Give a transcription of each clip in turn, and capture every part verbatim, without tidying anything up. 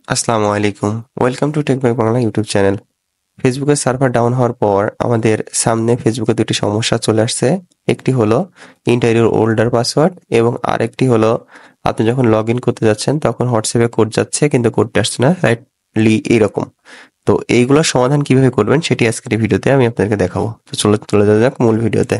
আসসালামু আলাইকুম। Welcome to Techback Bangla YouTube channel. ফেসবুকের সার্ভার ডাউন হওয়ার পর আমাদের সামনে ফেসবুকে দুটি সমস্যা চলে আসছে। একটি হলো এন্টার ইউর ওল্ডার পাসওয়ার্ড এবং আরেকটি হলো আপনি যখন লগইন করতে যাচ্ছেন তখন হোয়াটসঅ্যাপে কোড যাচ্ছে কিন্তু কোডটা আসছে না, রাইটলি এরকম। তো এইগুলোর সমাধান কিভাবে করবেন সেটি আজকের এই ভিডিওতে আমি আপনাদেরকে দেখাবো। তো চলে চলে যাওয়া যাক মূল ভিডিওতে।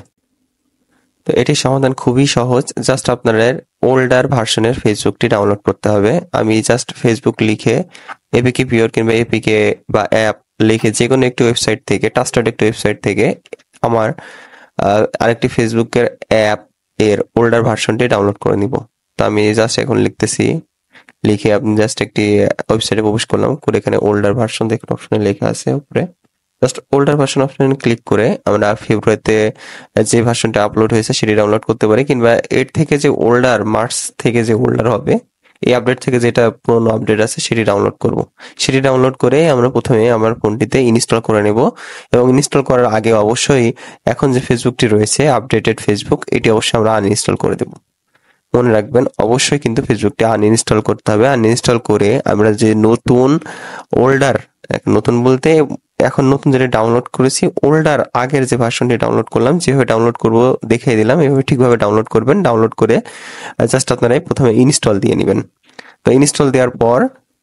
তো এটির সমাধান খুবই সহজ। জাস্ট আপনাদের ওল্ডার ভার্সনের ফেসবুকটি ডাউনলোড করতে হবে। আমি জাস্ট ফেসবুক লিখে এপিকে পিওর কিংবা এপিকে বা অ্যাপ লিখে যে কোনো একটি ওয়েবসাইট থেকে, ট্রাস্টেড একটি ওয়েবসাইট থেকে আমার আহ, আরেকটি ফেসবুকের অ্যাপ এর ওল্ডার ভার্সনটি ডাউনলোড করে নিব। তো আমি জাস্ট এখন লিখতেছি, লিখে আপনি জাস্ট একটি ওয়েবসাইটে প্রবেশ করলাম, করে এখানে ওল্ডার ভার্সন দেখুন অপশনে লেখা আছে উপরে। জাস্ট ওল্ডার ভার্সন অপশনে ক্লিক করে আমরা ফেব্রুয়ারিতে যে ভার্সনটা আপলোড হয়েছে সেটি ডাউনলোড করতে পারি, কিংবা এর থেকে যে ওল্ডার, মার্চ থেকে যে ওল্ডার হবে, এই আপডেট থেকে যেটা পুরনো আপডেট আছে সেটি ডাউনলোড করব। সেটি ডাউনলোড করে আমরা প্রথমে আমার ফোনটিতে ইনস্টল করে নেব, এবং ইনস্টল করার আগে অবশ্যই এখন যে ফেসবুকটি রয়েছে আপডেটেড ফেসবুক, এটি অবশ্যই আমরা আনইনস্টল করে দেব। মনে রাখবেন অবশ্যই কিন্তু ফেসবুকটি আনইনস্টল করতে হবে। আনইনস্টল করে আমরা যে নতুন ওল্ডার, নতুন বলতে এখন নতুন যেটা ডাউনলোড করেছি, ওল্ডার আগের যে ভার্সনটি ডাউনলোড করলাম যেভাবে ডাউনলোড করব দেখিয়ে দিলাম, এভাবে ঠিকভাবে ডাউনলোড করবেন। ডাউনলোড করে জাস্ট আপনারা প্রথমে ইনস্টল দিয়ে নেবেন। তো ইনস্টল দেওয়ার পর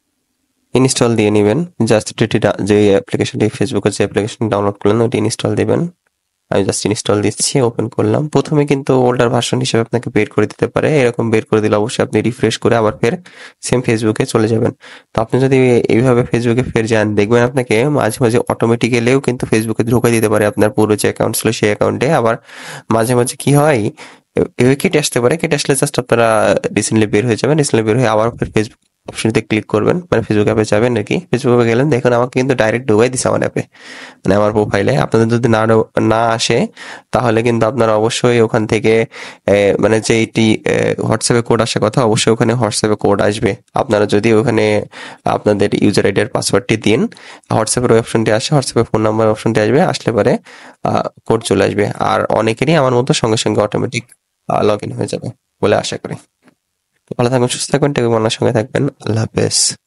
ইনস্টল দিয়ে নেবেন জাস্ট যেটি যে অ্যাপ্লিকেশনটি, ফেসবুকের যে অ্যাপ্লিকেশন ডাউনলোড করলেন ওটি ইনস্টল দিবেন। আমি জাস্ট ইনস্টল দিচ্ছি, ওপেন করলাম। প্রথমে কিন্তু ওল্ডার ভার্সন হিসেবে আপনাকে বের করে দিতে পারে, এরকম বের করে দিলে অবশ্যই আপনি রিফ্রেশ করে আবার ফের সেম ফেসবুকে চলে যাবেন। তো আপনি যদি এইভাবে ফেসবুকে ফের যান, দেখবেন আপনাকে মাঝে মাঝে অটোমেটিক্যালিও কিন্তু ফেসবুকে ঢুকে দিতে পারে আপনার পুরো যে অ্যাকাউন্ট ছিল সেই অ্যাকাউন্টে। আবার মাঝে মাঝে কি হয়, এভাবে কেটে আসতে পারে, কেটে আসলে জাস্ট আপনারা রিসেন্টলি বের হয়ে যাবেন। রিসেন্টলি বের হয়ে আবার ফের ফেসবুক অপশনটিতে ক্লিক করবেন, মানে ফেসবুক অ্যাপে যাবেন নাকি, ফেসবুকে গেলেন, দেখুন আমাকে কিন্তু ডাইরেক্ট ঢুকাই দিছে আমার অ্যাপে, মানে আমার প্রোফাইলে। আপনাদের যদি না না আসে তাহলে কিন্তু আপনারা অবশ্যই ওখান থেকে আহ, মানে যে এটি হোয়াটসঅ্যাপে কোড আসার কথা, অবশ্যই ওখানে হোয়াটসঅ্যাপে কোড আসবে। আপনারা যদি ওখানে আপনাদের ইউজার আইডি আর পাসওয়ার্ডটি দিন, হোয়াটসঅ্যাপের ওই অপশনটি আসে, হোয়াটসঅ্যাপে ফোন নাম্বার অপশনটি আসবে, আসলে পরে কোড চলে আসবে। আর অনেকেরই আমার মতো সঙ্গে সঙ্গে অটোমেটিক লগ ইন হয়ে যাবে বলে আশা করি। তো ভালো থাকবেন, সুস্থ থাকবেন, টেকবাংলার সঙ্গে থাকবেন। আল্লাহ হাফেজ।